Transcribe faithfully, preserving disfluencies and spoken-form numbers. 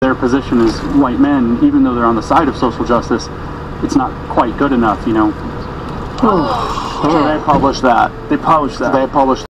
their position as white men, even though they're on the side of social justice, it's not quite good enough, you know. Oh, so they published that. they published that. They published